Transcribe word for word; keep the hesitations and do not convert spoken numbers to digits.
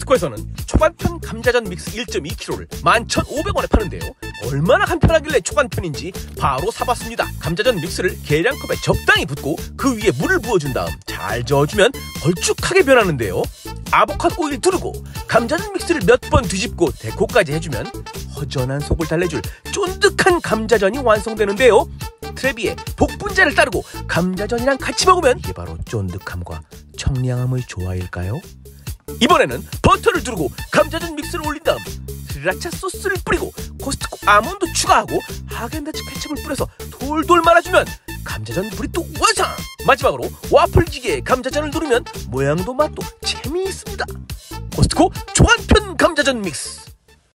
코스트코에서는 초간편 감자전 믹스 일 점 이 킬로그램을 만 천오백 원에 파는데요. 얼마나 간편하길래 초간편인지 바로 사봤습니다. 감자전 믹스를 계량컵에 적당히 붓고 그 위에 물을 부어준 다음 잘 저어주면 걸쭉하게 변하는데요. 아보카도 오일 두르고 감자전 믹스를 몇 번 뒤집고 데코까지 해주면 허전한 속을 달래줄 쫀득한 감자전이 완성되는데요. 트레비에 복분자를 따르고 감자전이랑 같이 먹으면 이게 바로 쫀득함과 청량함의 조화일까요? 이번에는 버터를 두르고 감자전 믹스를 올린 다음 스리라차 소스를 뿌리고 코스트코 아몬드 추가하고 하겐다츠 케첩을 뿌려서 돌돌 말아주면 감자전 브리또 완성! 마지막으로 와플지게에 감자전을 누르면 모양도 맛도 재미있습니다. 코스트코 초간편 감자전 믹스.